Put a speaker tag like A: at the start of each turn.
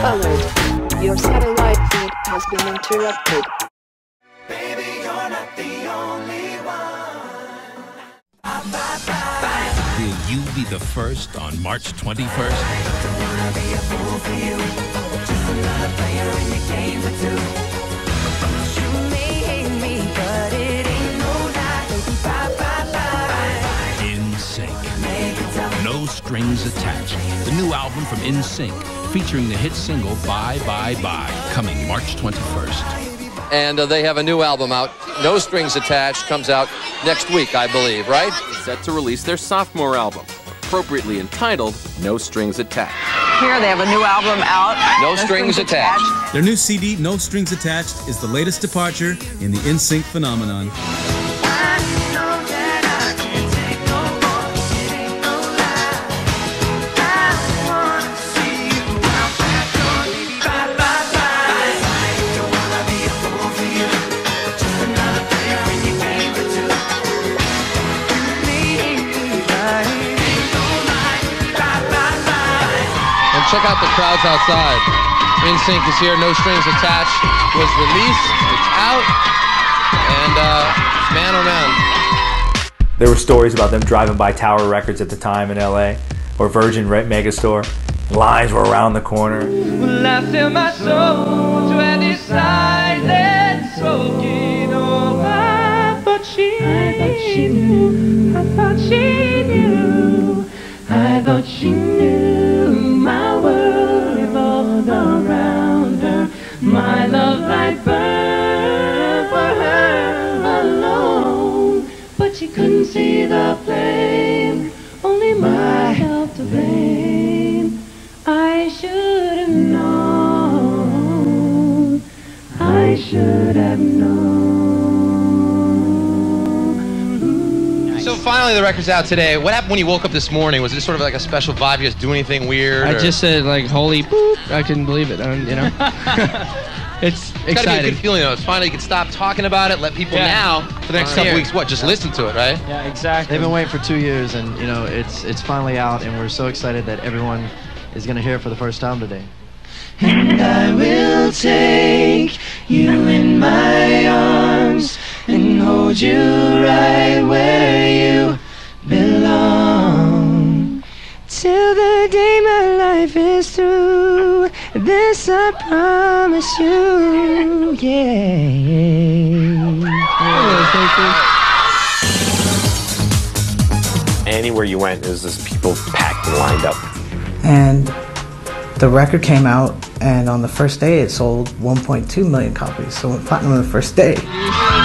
A: Alert. Your satellite feed has been interrupted.
B: Baby, you're not the only one.
C: Will you be the first on March 21st?
B: Don't wanna be a fool for you. Just another player in your game for two. You may hate me, but it ain't no lie. Bye, bye, bye.
C: NSYNC. No Strings Attached. The new album from NSYNC, featuring the hit single Bye, Bye, Bye, coming March 21st.
D: And they have a new album out, No Strings Attached, comes out next week, I believe, right?
E: Set to release their sophomore album, appropriately entitled No Strings Attached.
F: Here they have a new album out.
D: No Strings Attached.
G: Their new CD, No Strings Attached, is the latest departure in the NSYNC phenomenon.
D: Check out the crowds outside. NSYNC is here, No Strings Attached was released, it's out, and man oh man.
H: There were stories about them driving by Tower Records at the time in LA, or Virgin Megastore. Lines were around the corner.
B: Well, I fill my soul to any silent smoking over. But she knew, I thought she knew, I thought she knew. My world revolved around her. My love light burned for her alone. But she couldn't see the flame, only myself to blame. I should have known, I should have known.
D: So finally the record's out today. What happened when you woke up this morning? Was it sort of like a special vibe? You guys do anything weird?
I: I just said like, holy boop. I couldn't believe it, you know. It's exciting.
D: It's gotta be a good feeling though. It's finally you can stop talking about it, let people now for the next couple weeks, just listen to it, right?
I: Yeah, exactly.
J: They've been waiting for 2 years, and you know, it's finally out, and we're so excited that everyone is gonna hear it for the first time today.
B: And I will take you in my arms and hold you right where you belong. Till the day my life is through, this I promise you,
K: Anywhere you went, there was just people packed and lined up.
L: And the record came out, and on the first day it sold 1.2 million copies, so it went platinum on the first day.